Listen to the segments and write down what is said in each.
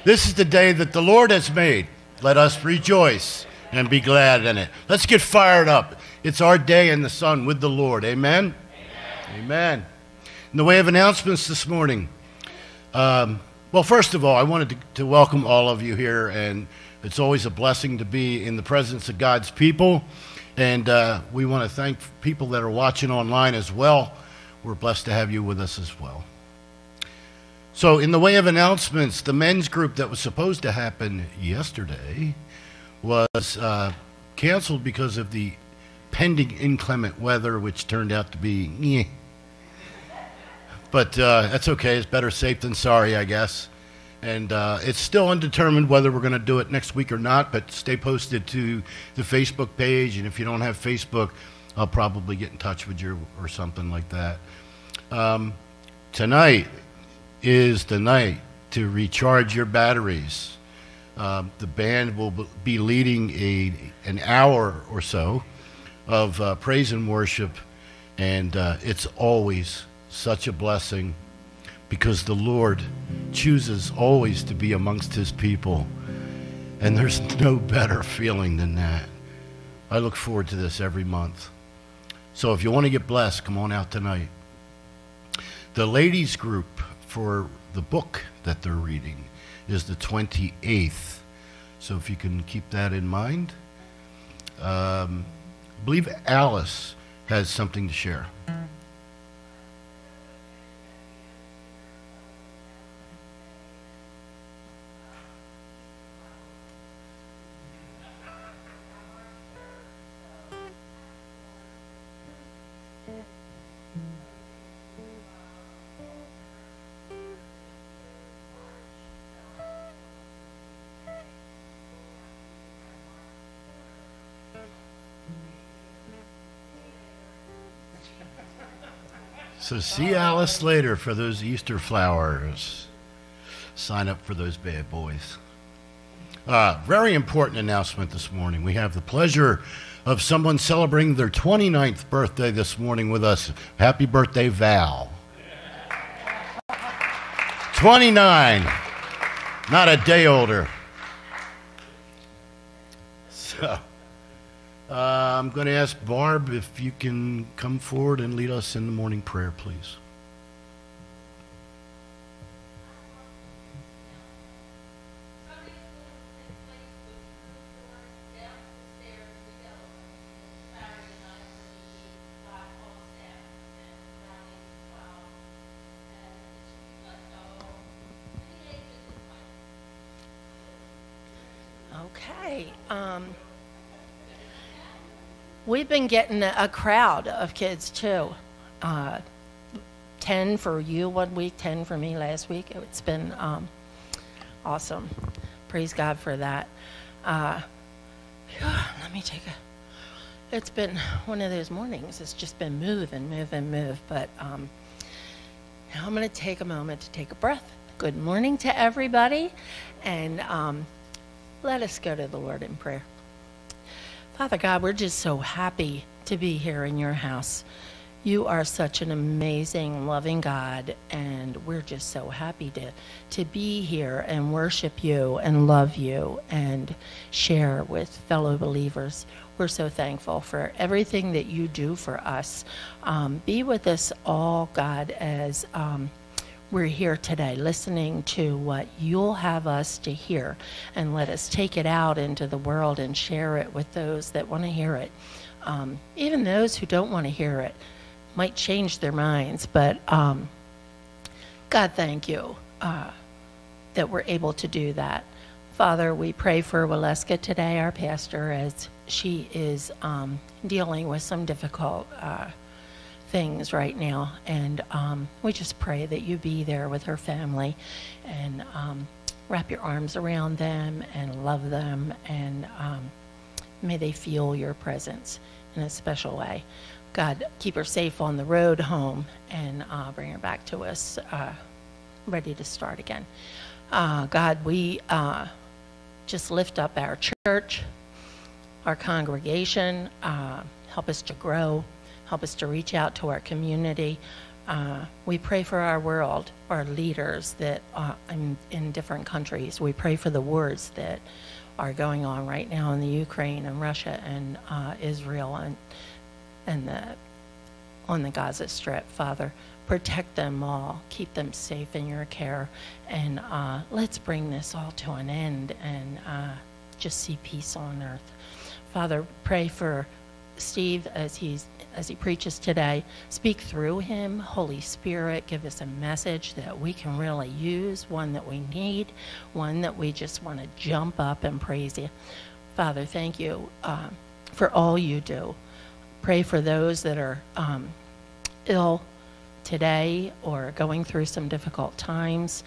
This is the day that the Lord has made. Let us rejoice and be glad in it. Let's get fired up. It's our day in the sun with the Lord. Amen? Amen. Amen. In the way of announcements this morning, well, first of all, I wanted to welcome all of you here, and it's always a blessing to be in the presence of God's people, and we want to thank people that are watching online as well. We're blessed to have you with us as well. So in the way of announcements, the men's group that was supposed to happen yesterday was canceled because of the pending inclement weather, which turned out to be meh. But that's okay. It's better safe than sorry, I guess. And it's still undetermined whether we're going to do it next week or not, but stay posted to the Facebook page. And if you don't have Facebook, I'll probably get in touch with you or something like that. Tonight is the night to recharge your batteries. The band will be leading an hour or so of praise and worship, and it's always such a blessing because the Lord chooses always to be amongst his people, and there's no better feeling than that. I look forward to this every month. So if you want to get blessed, come on out tonight. The ladies group for the book that they're reading is the 28th. So if you can keep that in mind. I believe Alice has something to share. So see Alice later for those Easter flowers. Sign up for those bad boys. Very important announcement this morning. We have the pleasure of someone celebrating their 29th birthday this morning with us. Happy birthday, Val. 29. Not a day older. So I'm going to ask Barb if you can come forward and lead us in the morning prayer, please. Okay. We've been getting a crowd of kids, too. 10 for you 1 week, 10 for me last week. It's been awesome. Praise God for that. Let me take a... It's been one of those mornings. It's just been move and move and move. But now I'm going to take a moment to take a breath. Good morning to everybody. And let us go to the Lord in prayer. Father God, we're just so happy to be here in your house. You are such an amazing, loving God, and we're just so happy to be here and worship you and love you and share with fellow believers. We're so thankful for everything that you do for us. Be with us all, God, as we're here today listening to what you'll have us to hear, and let us take it out into the world and share it with those that want to hear it. Even those who don't want to hear it might change their minds, but God, thank you that we're able to do that. Father, we pray for Waleska today, our pastor, as she is dealing with some difficult things right now, and we just pray that you be there with her family and wrap your arms around them and love them, and may they feel your presence in a special way. God, keep her safe on the road home, and bring her back to us ready to start again. God, we just lift up our church, our congregation. Help us to grow. Help us to reach out to our community. We pray for our world, our leaders that in different countries. We pray for the wars that are going on right now in the Ukraine and Russia and Israel and on the Gaza Strip. Father, protect them all. Keep them safe in your care. And let's bring this all to an end and just see peace on earth. Father, pray for Steve as he preaches today. Speak through him. Holy Spirit, give us a message that we can really use, one that we need, one that we just want to jump up and praise you. Father, thank you for all you do. Pray for those that are ill today or going through some difficult times.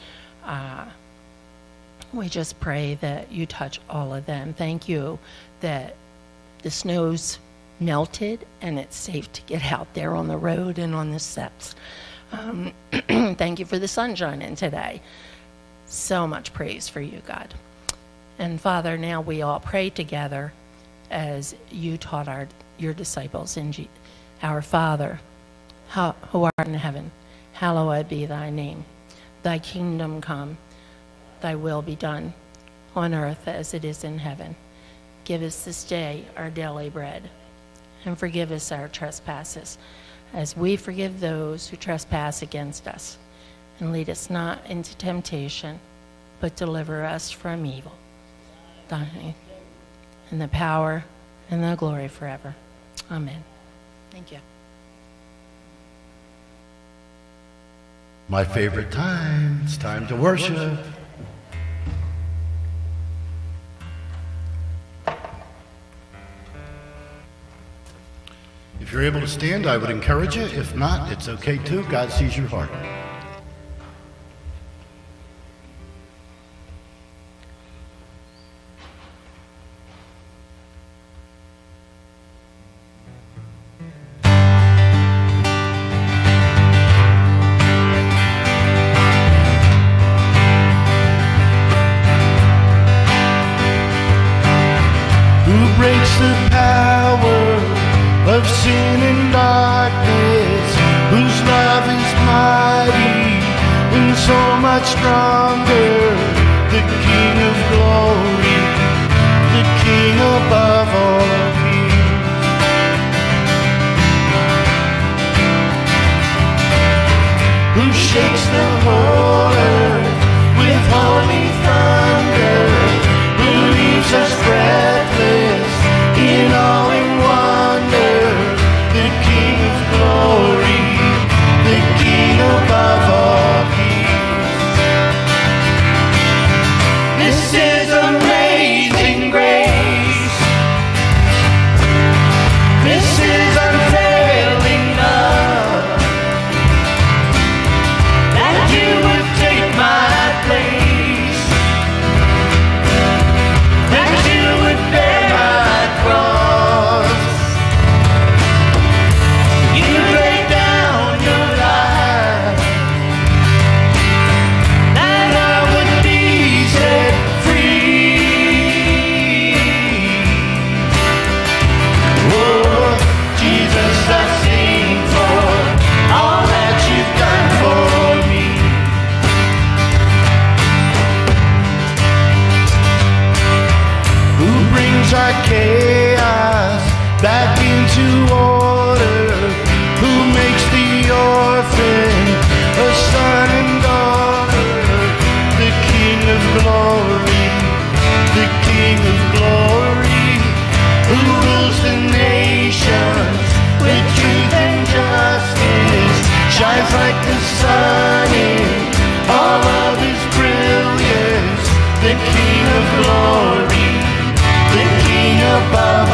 We just pray that you touch all of them. Thank you that the snow's melted and it's safe to get out there on the road and on the steps. Thank you for the sun shining today. So much praise for you, God. And Father, now we all pray together as you taught your disciples in our Father, who art in heaven, hallowed be thy name. Thy kingdom come, thy will be done on earth as it is in heaven. Give us this day our daily bread, and forgive us our trespasses, as we forgive those who trespass against us. And lead us not into temptation, but deliver us from evil. Thine, and the power and the glory forever. Amen. Thank you. My favorite time. It's time to worship. If you're able to stand, I would encourage you. If not, it's okay too. God sees your heart. Who breaks the power of sin and darkness, whose love is mighty and so much stronger, the King of glory, the King above all kings. Who shakes the whole earth with holy thunder, who leaves us breathless in awe and wonder, the King of glory, the King above all kings. This is amazing grace. This is unfailing love, that you would take my place, that you would bear my cross. You laid down your life, that I would be set free. Oh, Jesus, I sing for all that you've done for me. Who brings our chaos back into order, who makes the orphan a son and daughter, the King of glory, the King of glory, who rules the nations with truth and justice, shines like the sun in all of his brilliance, the King of glory, the King above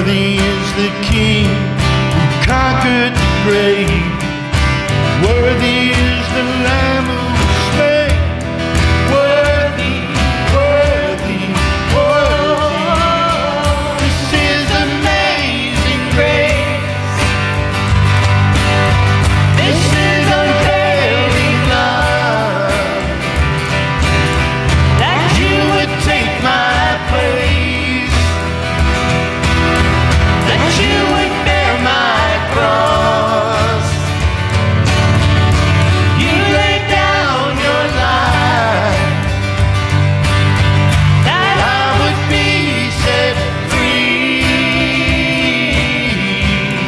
Worthy is the King who conquered the grave. Worthy is the Lamb who was slain. Worthy, worthy, worthy. This is amazing grace. This is unfailing love. That you would take my place. That you would bear my cross. You laid down your life that I would be set free.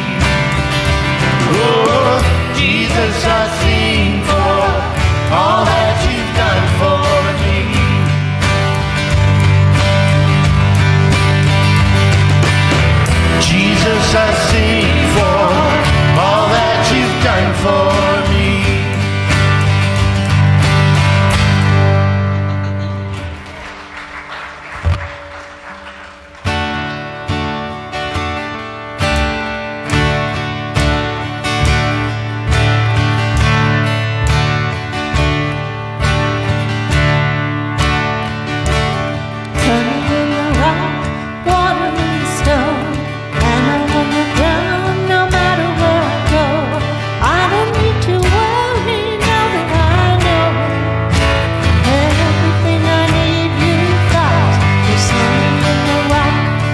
Oh, Jesus, I sing for all that you've done for me. Jesus, I sing for all that you've done for me. Sunny in the rock, water in the stone, and I'm on the ground no matter where I go. I don't need to worry now that I know everything I need you've got. You're sunny in the rock.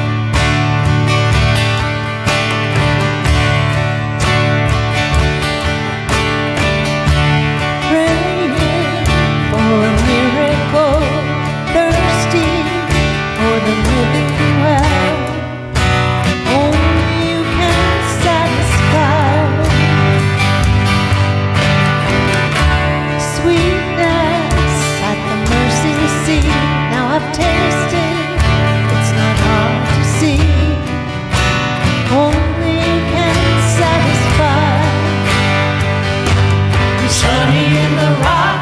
Praying for a miracle, thirsty for the living well. Only you can satisfy. Sweetness at the mercy seat. Now I've tasted, it's not hard to see. Only you can satisfy. You're sunny in the rock.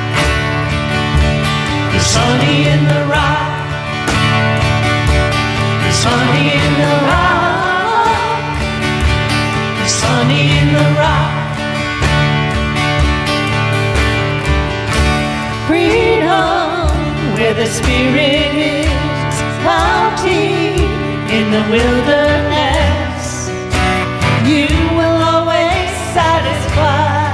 You're sunny in the rock. You're sunny in the rock. You're sunny in the rock. Freedom where the Spirit is, bounty in the wilderness. You will always satisfy.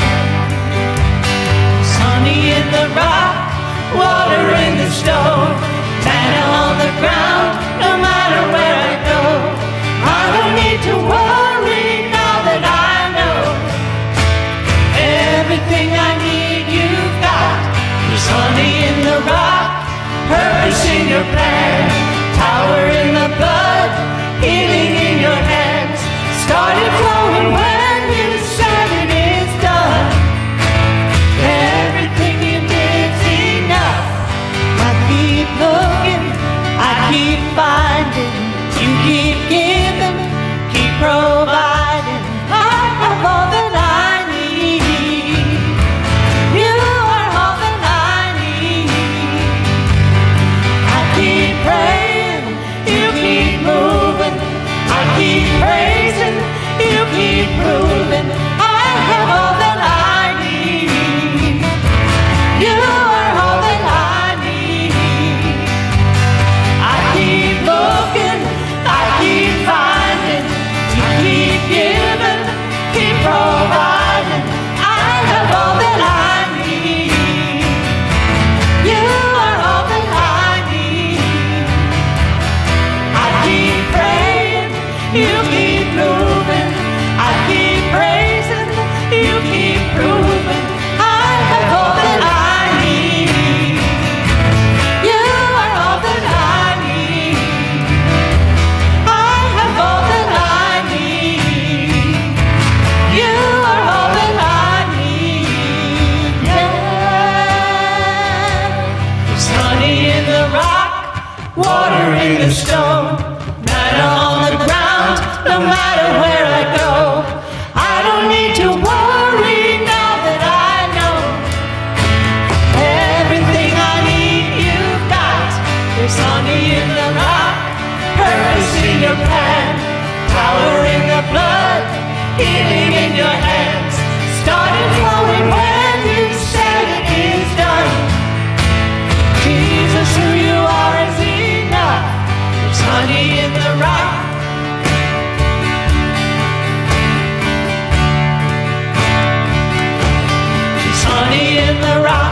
Sunny in the rock, water in the stone, manna on the ground, no matter where I go. I don't need to worry now that I know everything I need you've got. You're sunny in the rock, purpose in your plan, power in the blood, healing in your hands. Started flowing when you said it is done. Everything you did's enough. I keep looking, I keep finding. You keep giving, keep providing. I have all that I need. You are all that I need. I keep praying, you keep moving. I keep praising, you keep proving. I have all that I need. You are all that I need. I keep looking, I keep finding. You keep giving, keep providing. I have all that I need. You are all that I need. I keep praying, you keep moving. I keep praising, you keep proving. I have all that I need. You are all that I need. I have all that I need. You are all that I need. Yeah. Sunny in the rock, water in the stone, manna on the ground, no matter where I go. I don't need to worry now that I know everything I need you've got. You're sunny in the rock, purpose in your plan. healing in your hands, started flowing when you said it is done. Jesus, who you are is enough. There's honey in the rock. There's honey in the rock.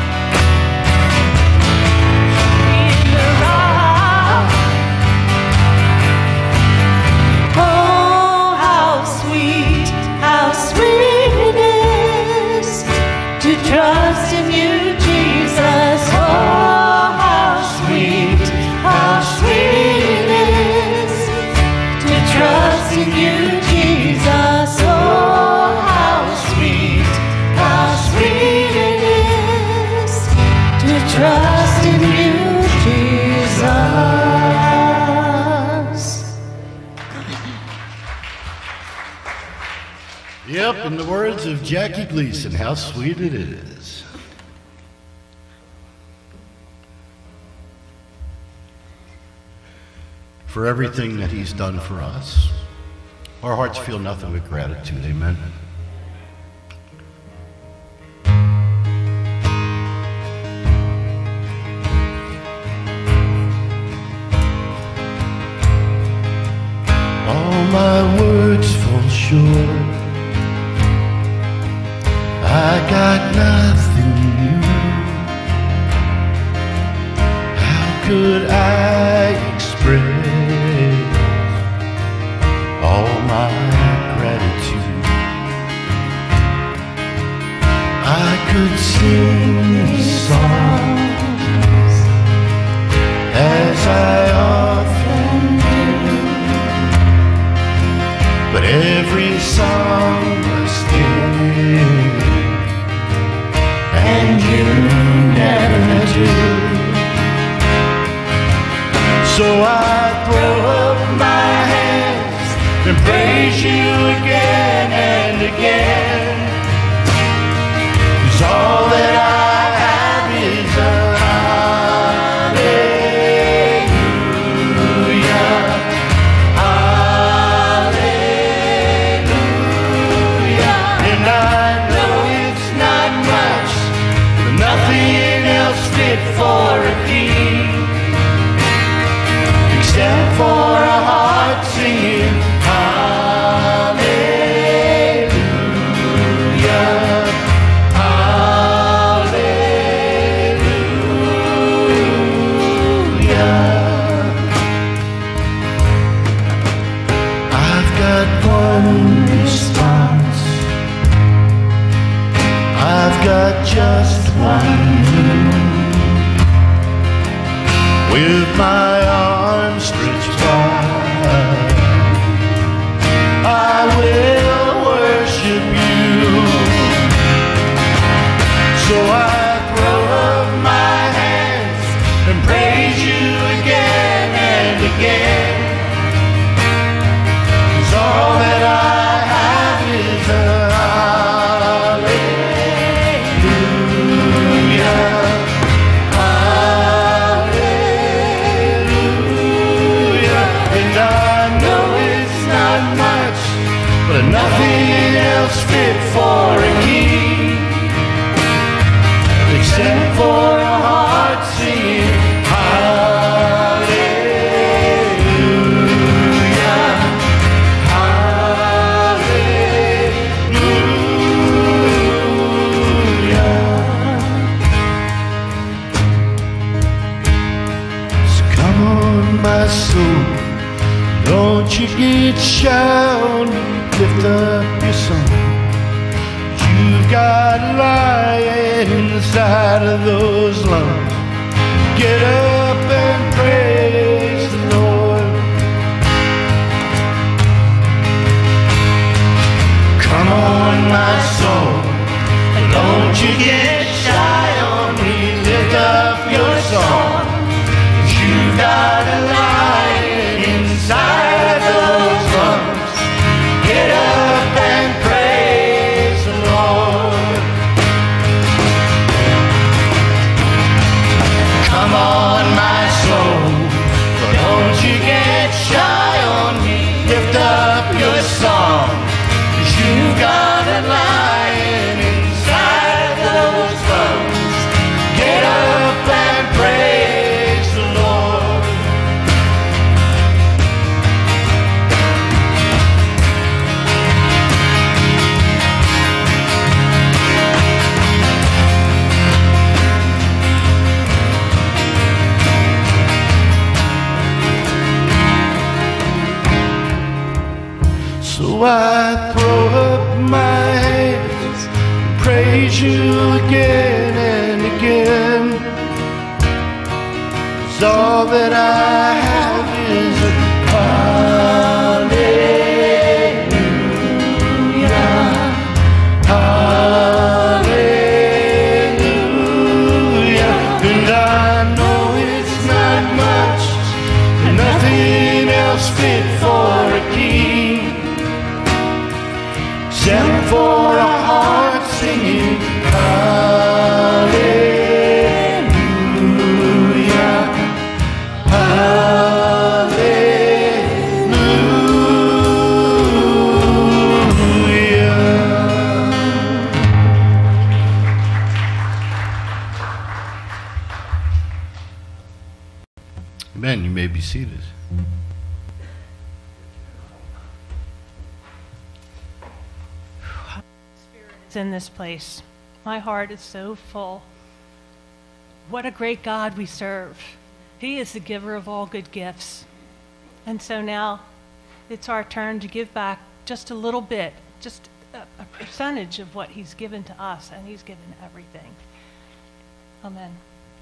Trust in you, Jesus. Oh, how sweet it is to trust in you, Jesus. Oh, how sweet it is to trust in you, Jesus. Yep, in the words of Jackie Gleason, how sweet it is. For everything that he's done for us, our hearts feel nothing but gratitude. Amen. All my words fall short. I got nothing new. How could I express all my gratitude? I could sing these songs as I often do, but every song must end, and you never do. So I throw up my hands and praise you again and again, 'cause all that I have is a hallelujah, hallelujah. And I know it's not much, but nothing else fit for a king, except for a heart singing hallelujah, hallelujah. I've got one response, I've got just one move. With my arms stretched wide, I will worship you. So I throw up my hands and praise you again and again, 'cause all that I have is a hallelujah. But nothing else fit for a king, except for a heart singing hallelujah, hallelujah. So come on, my soul, don't you get shy, lift up your song. You've got lion inside of those lungs. Get up and praise the Lord. Come on, my soul, don't you get shy on me. Lift up your song. You've got a lion inside of those lungs. Get up and praise the Lord. Come on, my soul, I throw up my hands and praise you again and again. 'Cause all that I have is a hallelujah, hallelujah. And I know it's not much, nothing else fit for a king, except for a heart singing hallelujah, hallelujah. Amen. You may be seated. It's in this place. My heart is so full. What a great God we serve. He is the giver of all good gifts. And so now it's our turn to give back just a little bit, just a percentage of what he's given to us, and he's given everything. Amen.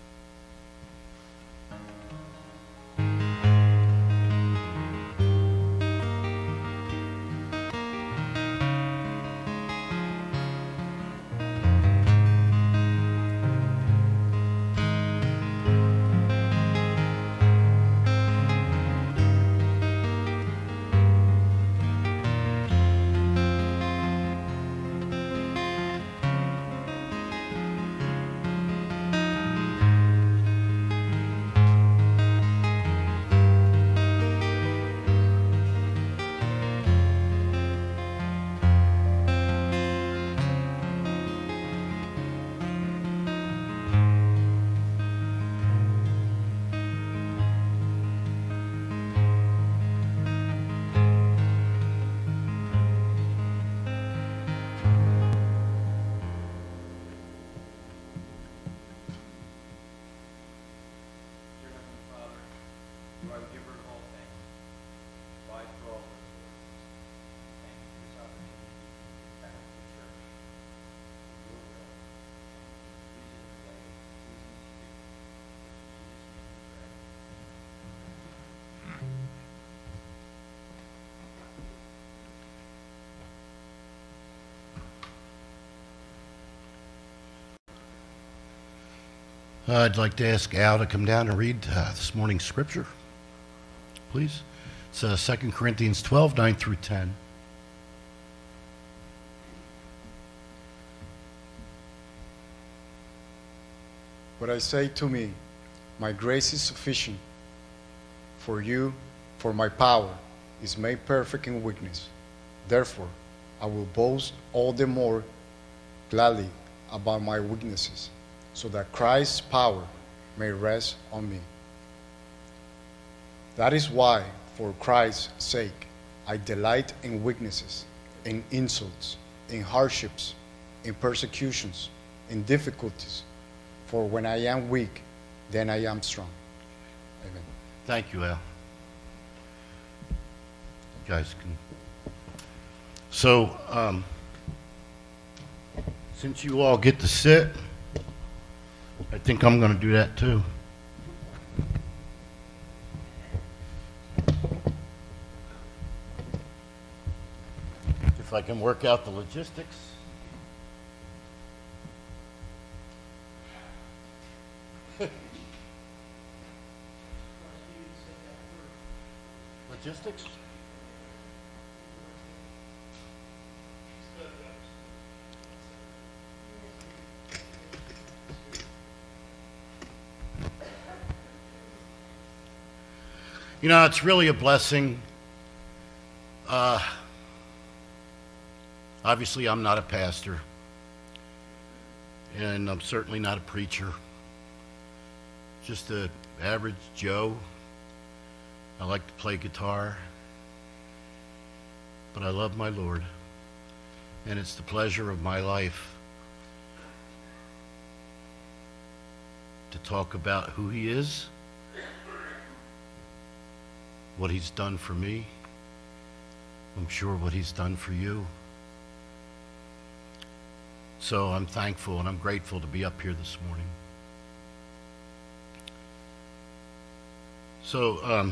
I'd like to ask Al to come down and read this morning's scripture, please. It's 2 Corinthians 12, 9 through 10. But I say to me, my grace is sufficient for you, for my power is made perfect in weakness. Therefore, I will boast all the more gladly about my weaknesses, so that Christ's power may rest on me. That is why, for Christ's sake, I delight in weaknesses, in insults, in hardships, in persecutions, in difficulties. For when I am weak, then I am strong. Amen. Thank you, Al. You guys can. So, since you all get to sit, I think I'm going to do that too. If I can work out the logistics. Logistics? You know, it's really a blessing. Obviously, I'm not a pastor, and I'm certainly not a preacher. Just an average Joe. I like to play guitar, but I love my Lord, and it's the pleasure of my life to talk about who He is, what He's done for me, I'm sure what he's done for you. So I'm thankful and I'm grateful to be up here this morning. So,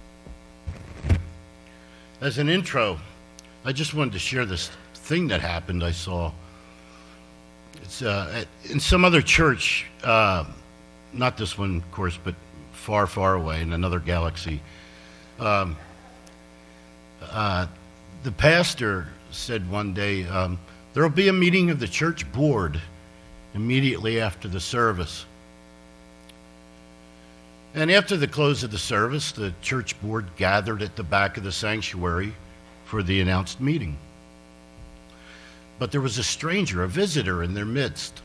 as an intro, I just wanted to share this thing that happened I saw. It's in some other church, not this one, of course, but far, far away in another galaxy. The pastor said one day, there will be a meeting of the church board immediately after the service. And after the close of the service, the church board gathered at the back of the sanctuary for the announced meeting. But there was a stranger, a visitor in their midst.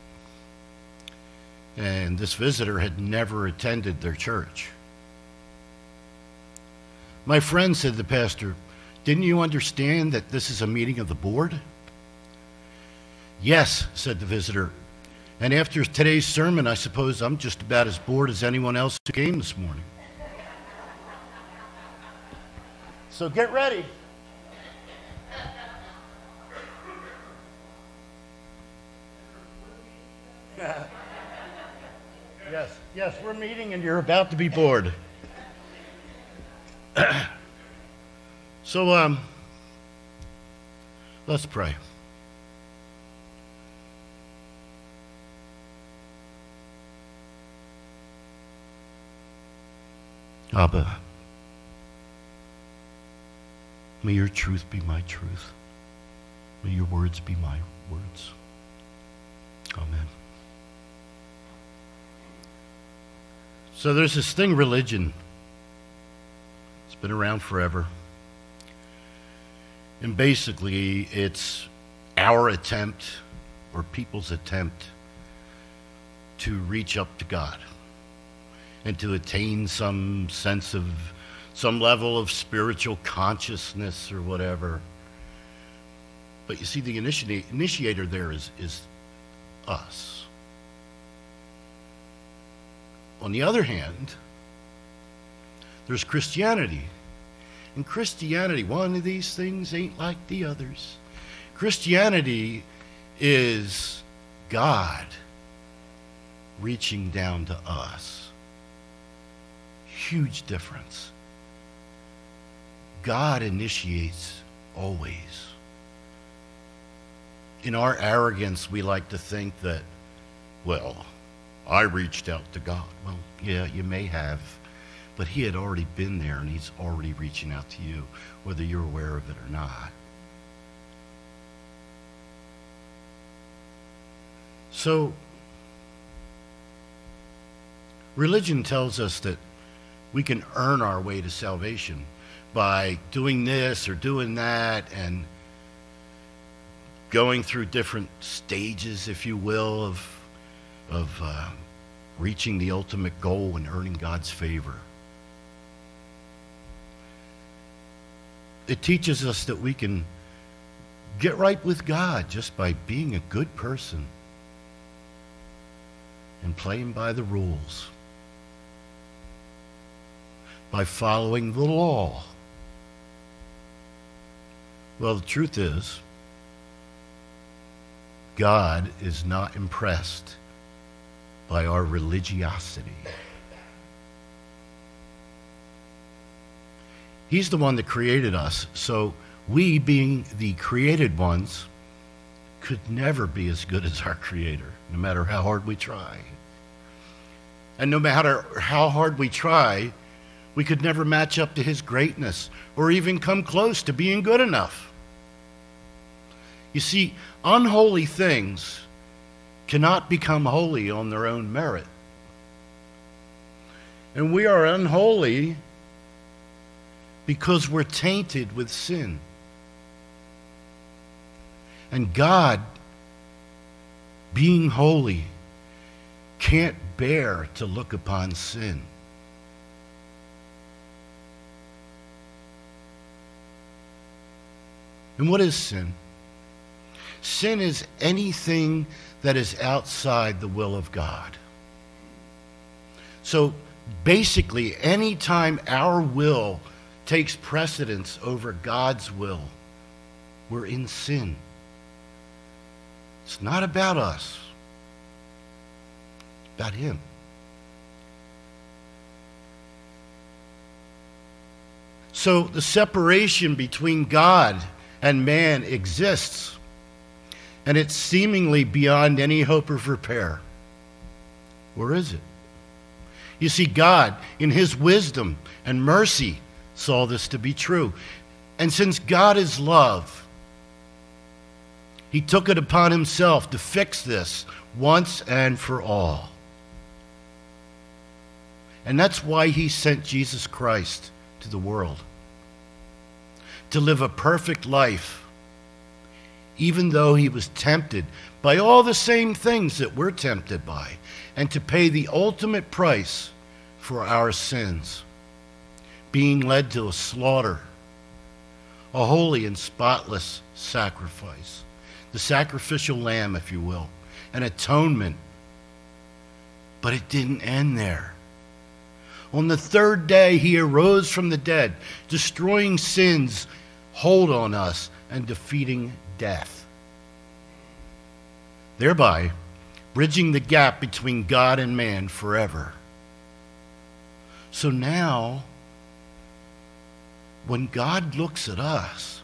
And this visitor had never attended their church. My friend, said the pastor, didn't you understand that this is a meeting of the board? Yes, said the visitor. And after today's sermon, I suppose I'm just about as bored as anyone else who came this morning. So get ready. Yes, we're meeting and you're about to be bored. So, let's pray. Abba, may your truth be my truth. May your words be my words. Amen. So there's this thing, religion. It's been around forever. And basically, it's our attempt, or people's attempt, to reach up to God and to attain some sense of, some level of spiritual consciousness or whatever. But you see, the initiator there is us. On the other hand, there's Christianity. And Christianity, one of these things ain't like the others. Christianity is God reaching down to us. Huge difference. God initiates always. In our arrogance, we like to think that, well, I reached out to God. Well, yeah, you may have, but he had already been there and he's already reaching out to you, whether you're aware of it or not. So, religion tells us that we can earn our way to salvation by doing this or doing that and going through different stages, if you will, of reaching the ultimate goal and earning God's favor. It teaches us that we can get right with God just by being a good person and playing by the rules, by following the law. Well, the truth is, God is not impressed by our religiosity. He's the one that created us, so we, being the created ones, could never be as good as our Creator, no matter how hard we try. And no matter how hard we try, we could never match up to His greatness or even come close to being good enough. You see, unholy things cannot become holy on their own merit. And we are unholy because we're tainted with sin. And God, being holy, can't bear to look upon sin. And what is sin? Sin is anything that is outside the will of God. So basically, anytime our will takes precedence over God's will, We're in sin. It's not about us. It's about him. So the separation between God and man exists, and it's seemingly beyond any hope of repair. Or is it? You see, God, in his wisdom and mercy, saw this to be true. And since God is love, he took it upon himself to fix this once and for all. And that's why he sent Jesus Christ to the world, to live a perfect life, even though he was tempted by all the same things that we're tempted by, and to pay the ultimate price for our sins, being led to a slaughter, a holy and spotless sacrifice, the sacrificial lamb, if you will, an atonement. But it didn't end there. On the third day, he arose from the dead, destroying sin's hold on us and defeating death, thereby bridging the gap between God and man forever. So now, when God looks at us,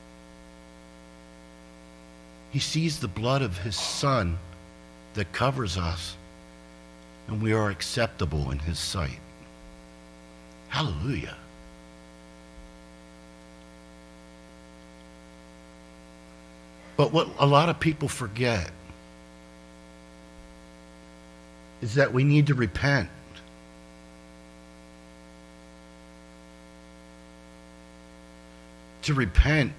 he sees the blood of his Son that covers us, and we are acceptable in his sight. Hallelujah. But what a lot of people forget is that we need to repent. To repent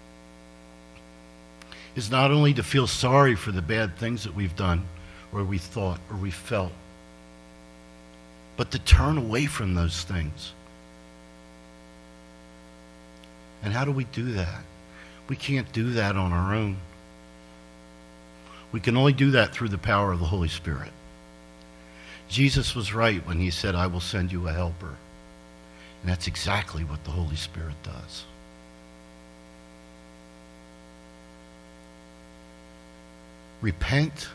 is not only to feel sorry for the bad things that we've done, or we thought, or we felt, but to turn away from those things. And how do we do that? We can't do that on our own. We can only do that through the power of the Holy Spirit. Jesus was right when he said, I will send you a helper. And that's exactly what the Holy Spirit does. Repent.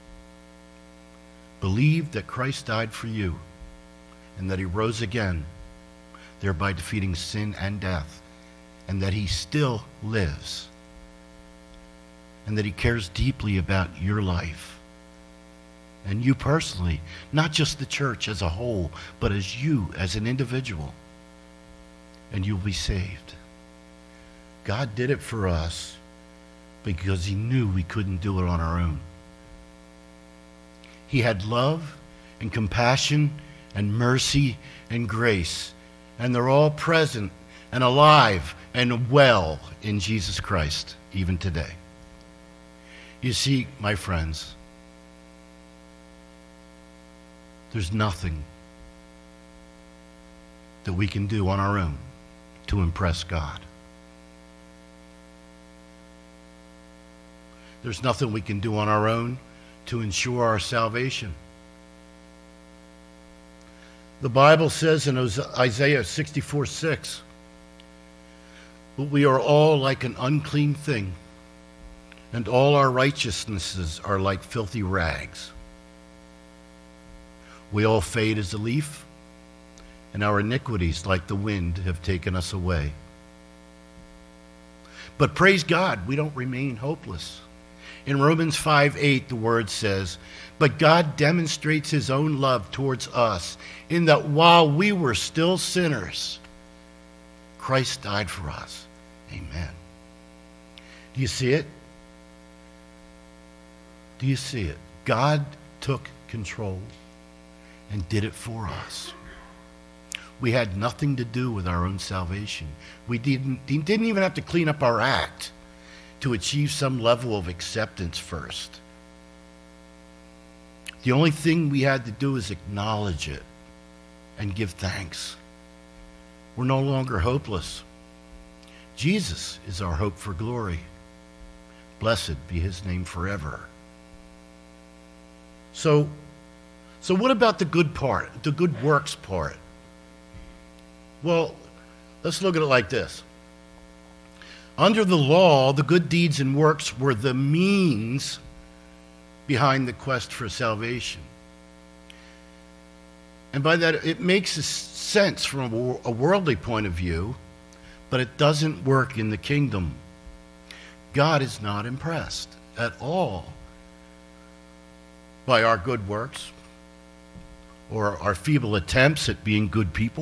Believe that Christ died for you and that he rose again, thereby defeating sin and death, and that he still lives, and that he cares deeply about your life and you personally, not just the church as a whole, but as you, as an individual, and you'll be saved. God did it for us because he knew we couldn't do it on our own. He had love and compassion and mercy and grace, and they're all present and alive and well in Jesus Christ, even today. You see, my friends, there's nothing that we can do on our own to impress God. There's nothing we can do on our own to ensure our salvation. The Bible says in Isaiah 64:6, but we are all like an unclean thing, and all our righteousnesses are like filthy rags. We all fade as a leaf, and our iniquities, like the wind, have taken us away. But praise God, we don't remain hopeless. In Romans 5:8, the word says, but God demonstrates his own love towards us, in that while we were still sinners, Christ died for us. Amen. Do you see it? Do you see it? God took control and did it for us. We had nothing to do with our own salvation. We didn't even have to clean up our act to achieve some level of acceptance first. The only thing we had to do is acknowledge it and give thanks. We're no longer hopeless. Jesus is our hope for glory. Blessed be his name forever. So what about the good part, the good works part? Well, let's look at it like this. Under the law, the good deeds and works were the means behind the quest for salvation. And by that, it makes sense from a worldly point of view, but it doesn't work in the kingdom. God is not impressed at all by our good works or our feeble attempts at being good people.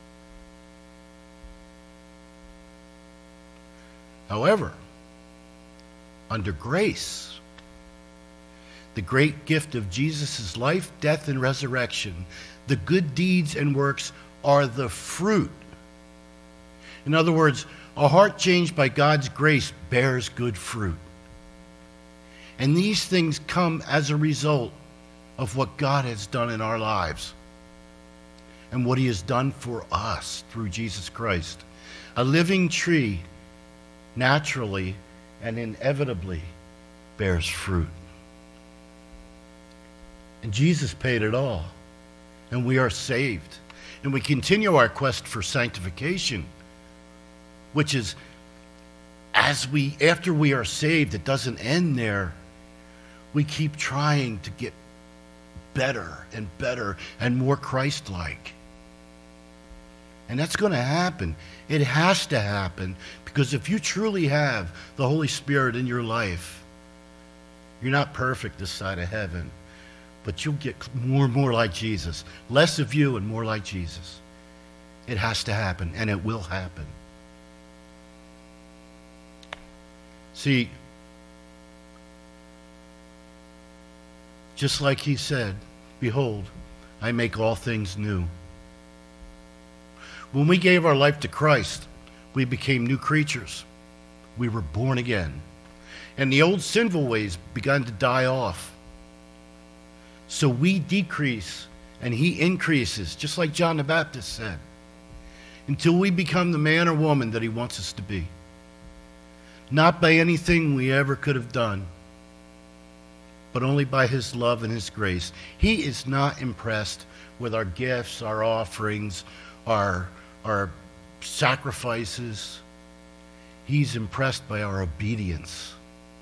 However, under grace, the great gift of Jesus' life, death, and resurrection, the good deeds and works are the fruit. In other words, a heart changed by God's grace bears good fruit. And these things come as a result of what God has done in our lives and what he has done for us through Jesus Christ. A living tree naturally and inevitably bears fruit. And Jesus paid it all, and we are saved. And we continue our quest for sanctification, which is after we are saved, it doesn't end there. We keep trying to get better and more Christ-like. And that's going to happen. It has to happen, because if you truly have the Holy Spirit in your life, you're not perfect this side of heaven, but you'll get more and more like Jesus. Less of you and more like Jesus. It has to happen, and it will happen. See, just like he said, behold, I make all things new. When we gave our life to Christ, we became new creatures. We were born again. And the old sinful ways began to die off. So we decrease and he increases, just like John the Baptist said, until we become the man or woman that he wants us to be. Not by anything we ever could have done, but only by his love and his grace. He is not impressed with our gifts, our offerings, our sacrifices. He's impressed by our obedience.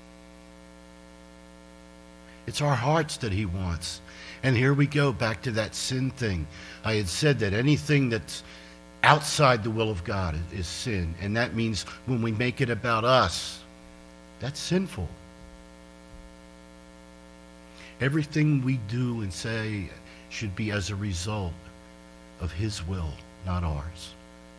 It's our hearts that he wants. And here we go back to that sin thing. I had said that anything that's outside the will of God is sin. And that means when we make it about us, that's sinful. Everything we do and say should be as a result of his will, not ours.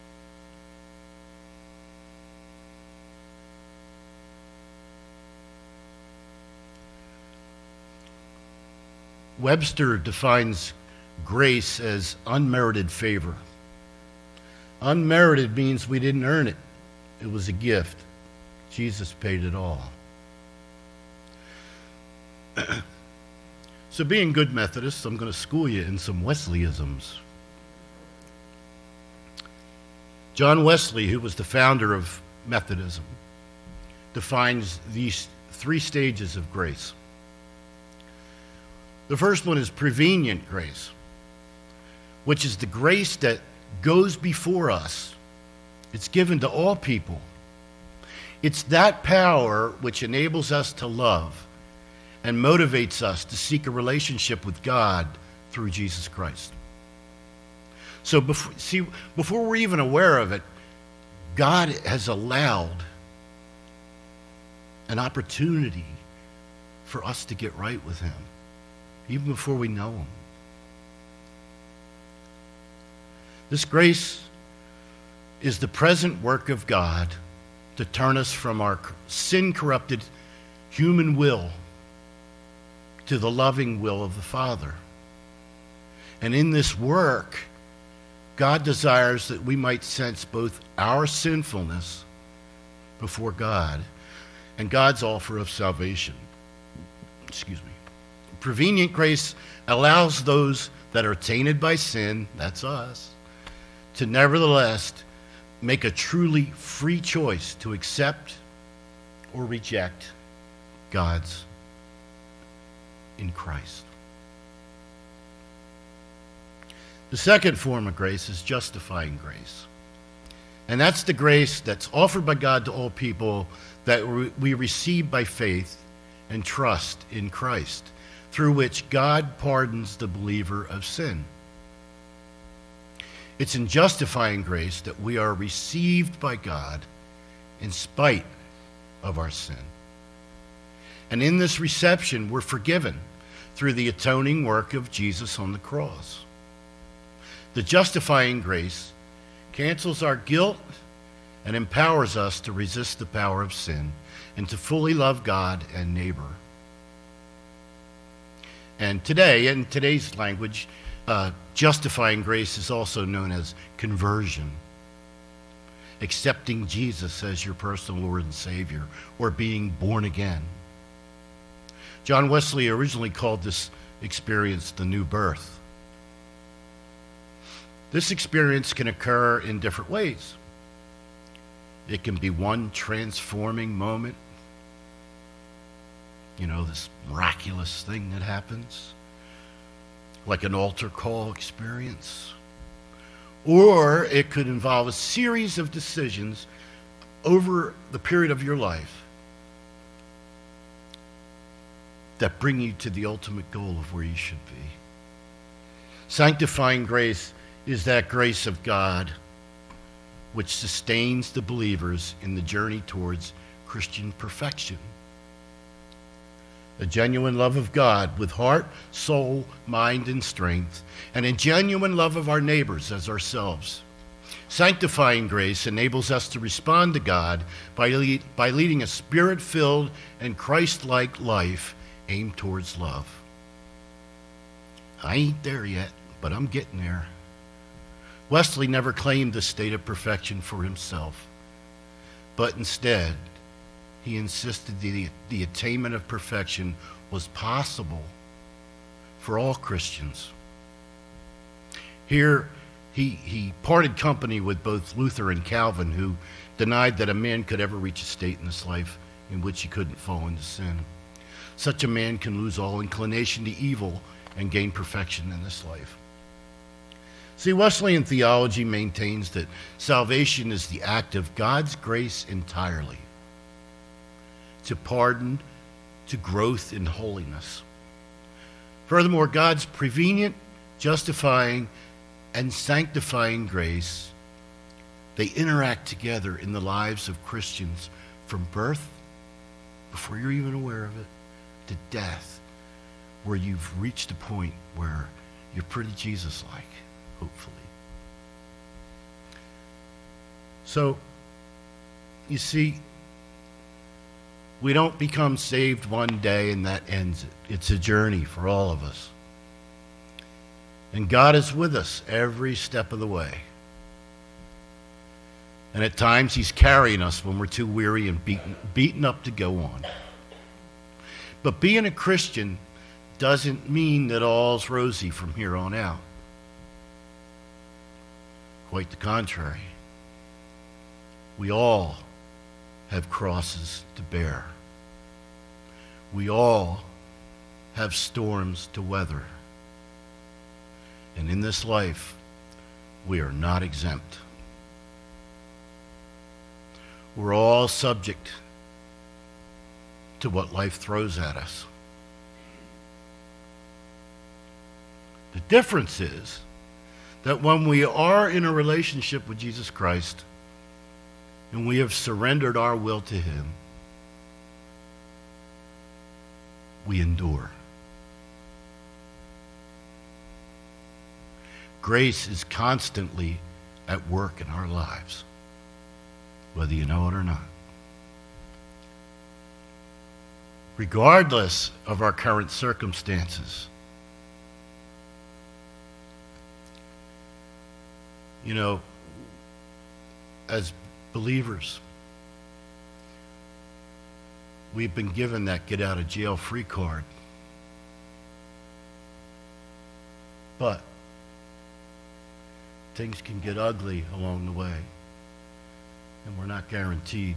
Webster defines grace as unmerited favor. Unmerited means we didn't earn it. It was a gift. Jesus paid it all. So being good Methodists, I'm going to school you in some Wesleyisms. John Wesley, who was the founder of Methodism, defines these three stages of grace. The first one is prevenient grace, which is the grace that goes before us. It's given to all people. It's that power which enables us to love and motivates us to seek a relationship with God through Jesus Christ. So before we're even aware of it, God has allowed an opportunity for us to get right with him, even before we know him. This grace is the present work of God to turn us from our sin-corrupted human will to the loving will of the Father. And in this work, God desires that we might sense both our sinfulness before God and God's offer of salvation. Prevenient grace allows those that are tainted by sin, that's us, to nevertheless make a truly free choice to accept or reject God's in Christ. The second form of grace is justifying grace. And that's the grace that's offered by God to all people that we receive by faith and trust in Christ, through which God pardons the believer of sin. It's in justifying grace that we are received by God in spite of our sin. And in this reception, we're forgiven through the atoning work of Jesus on the cross. The justifying grace cancels our guilt and empowers us to resist the power of sin and to fully love God and neighbor. And today, in today's language, justifying grace is also known as conversion, accepting Jesus as your personal Lord and Savior, or being born again. John Wesley originally called this experience the new birth. This experience can occur in different ways. It can be one transforming moment, this miraculous thing that happens, like an altar call experience. Or it could involve a series of decisions over the period of your life that bring you to the ultimate goal of where you should be. Sanctifying grace is that grace of God which sustains the believers in the journey towards Christian perfection. A genuine love of God with heart, soul, mind, and strength, and a genuine love of our neighbors as ourselves. Sanctifying grace enables us to respond to God by leading a spirit-filled and Christ-like life aimed towards love. I ain't there yet, but I'm getting there. Wesley never claimed the state of perfection for himself, but instead, he insisted the attainment of perfection was possible for all Christians. Here, he parted company with both Luther and Calvin, who denied that a man could ever reach a state in this life in which he couldn't fall into sin. Such a man can lose all inclination to evil and gain perfection in this life. See, Wesleyan theology maintains that salvation is the act of God's grace entirely, to pardon, to growth in holiness. Furthermore, God's prevenient, justifying, and sanctifying grace, they interact together in the lives of Christians from birth, before you're even aware of it, to death, where you've reached a point where you're pretty Jesus-like, hopefully. So, you see, we don't become saved one day and that ends it. It's a journey for all of us. And God is with us every step of the way. And at times he's carrying us when we're too weary and beaten up to go on. But being a Christian doesn't mean that all's rosy from here on out. Quite the contrary. We all have crosses to bear. We all have storms to weather. And in this life, we are not exempt. We're all subject to what life throws at us. The difference is that when we are in a relationship with Jesus Christ and we have surrendered our will to him, we endure. Grace is constantly at work in our lives, whether you know it or not. Regardless of our current circumstances. You know, as believers, we've been given that get out of jail free card. But things can get ugly along the way, and we're not guaranteed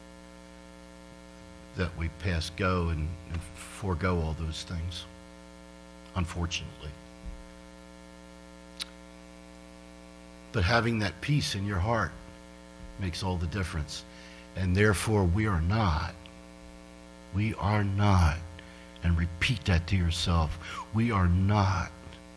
that we pass go and forego all those things, unfortunately. But having that peace in your heart makes all the difference. And therefore, we are not, and repeat that to yourself, we are not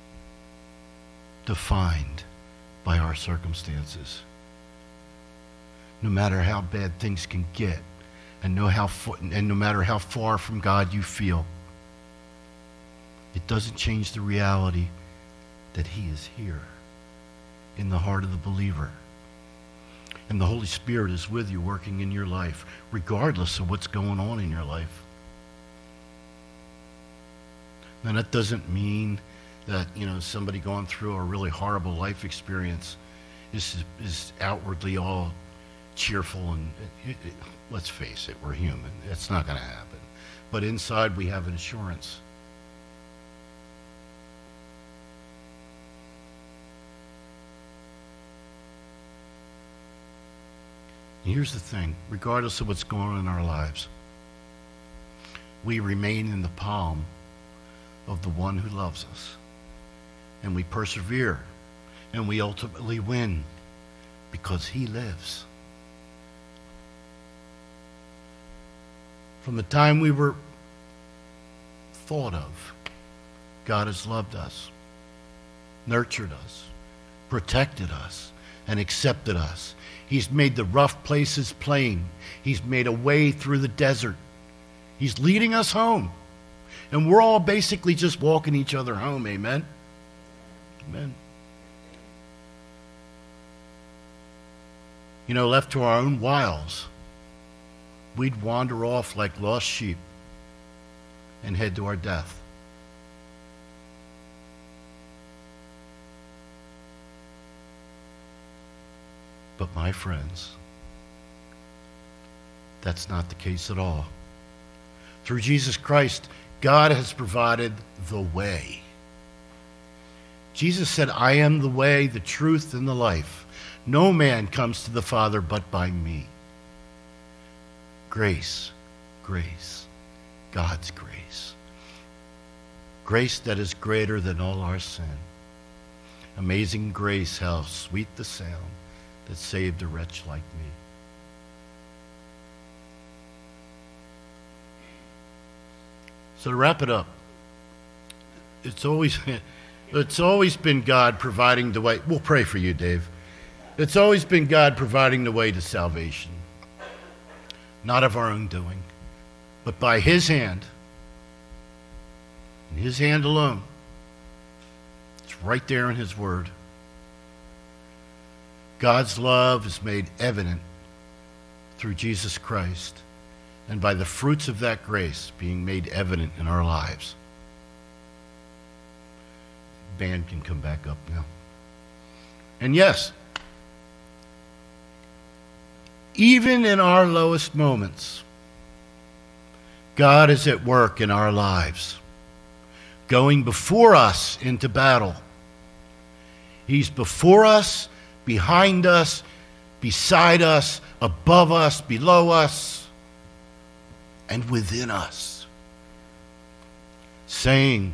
defined by our circumstances. No matter how bad things can get, and no matter how far from God you feel, it doesn't change the reality that he is here in the heart of the believer. And the Holy Spirit is with you, working in your life, regardless of what's going on in your life. Now, that doesn't mean that, somebody going through a really horrible life experience is outwardly all cheerful. And let's face it, we're human. It's not going to happen. But inside, we have an assurance. And here's the thing, regardless of what's going on in our lives, we remain in the palm of the one who loves us. And we persevere, and we ultimately win because he lives. From the time we were thought of, God has loved us, nurtured us, protected us, and accepted us. He's made the rough places plain. He's made a way through the desert. He's leading us home. And we're all basically just walking each other home. Amen? Amen. Left to our own wiles, we'd wander off like lost sheep and head to our death. But my friends, that's not the case at all. Through Jesus Christ, God has provided the way. Jesus said, I am the way, the truth, and the life. No man comes to the Father but by me. Grace, grace, God's grace. Grace that is greater than all our sin. Amazing grace, how sweet the sound that saved a wretch like me. So to wrap it up, it's always been God providing the way. We'll pray for you, Dave. It's always been God providing the way to salvation. Not of our own doing, but by his hand, and his hand alone. It's right there in his word. God's love is made evident through Jesus Christ, and by the fruits of that grace being made evident in our lives. Band can come back up now. And yes, even in our lowest moments, God is at work in our lives, going before us into battle. He's before us, behind us, beside us, above us, below us, and within us, saying,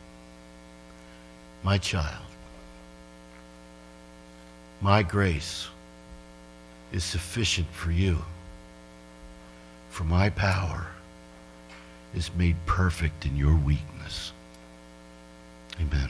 my child, my grace is sufficient for you, for my power is made perfect in your weakness. Amen.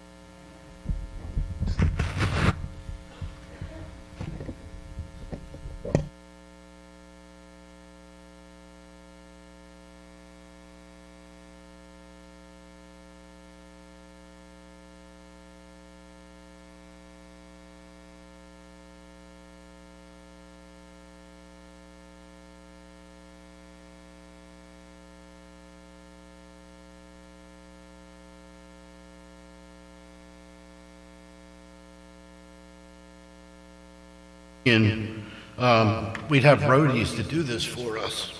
And we'd have roadies to do this for us.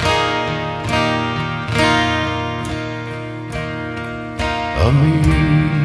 Amazing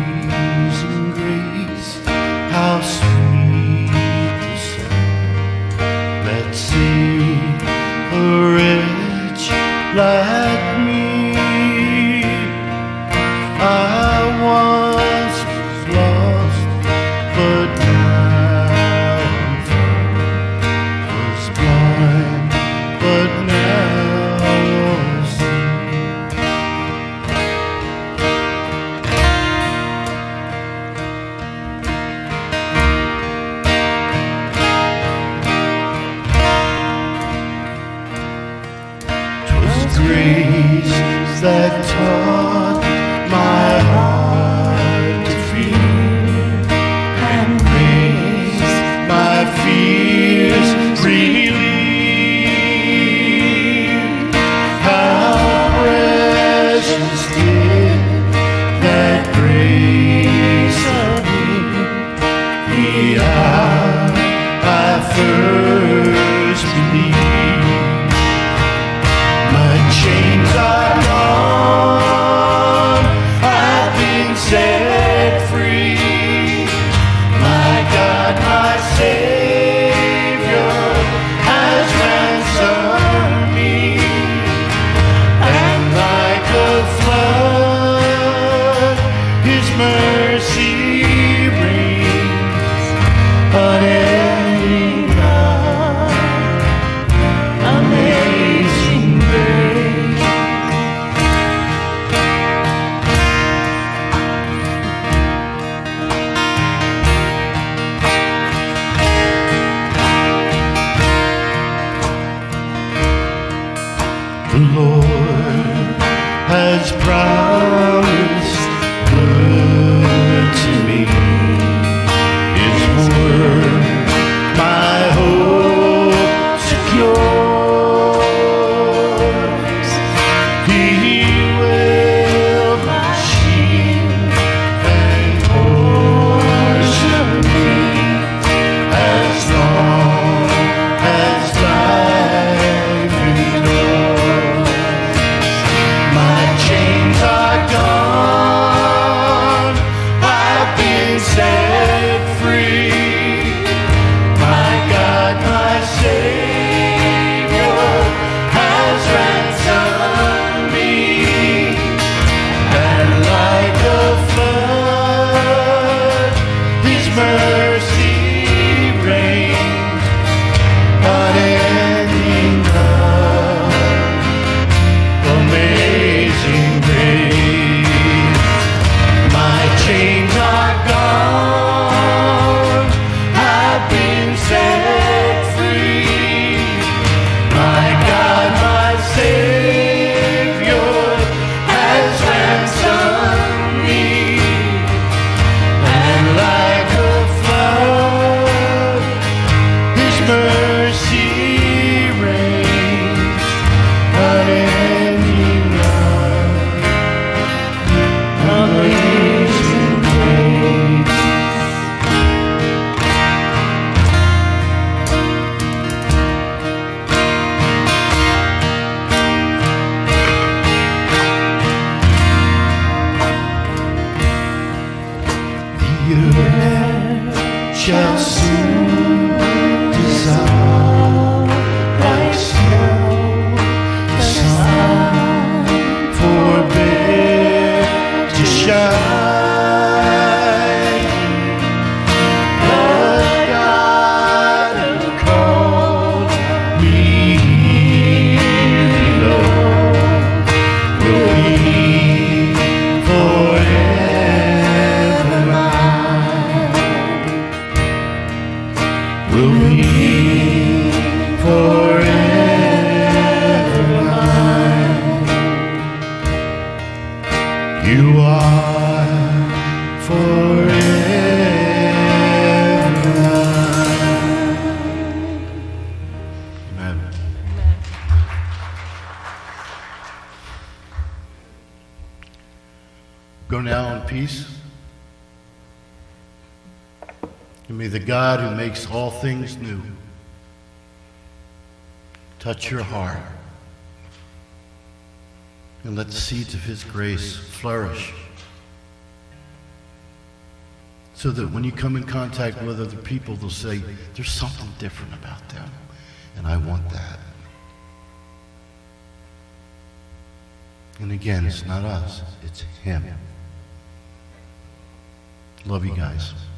shall soon dissolve like snow. The sun forbid to shine, but God who called me below will be forever mine. Will be forever mine. You are forever mine. Amen. Go now in peace. And may the God who makes all things new touch your heart and let the seeds of his grace flourish, so that when you come in contact with other people, they'll say, there's something different about them, and I want that. And again, it's not us, it's him. Love you guys.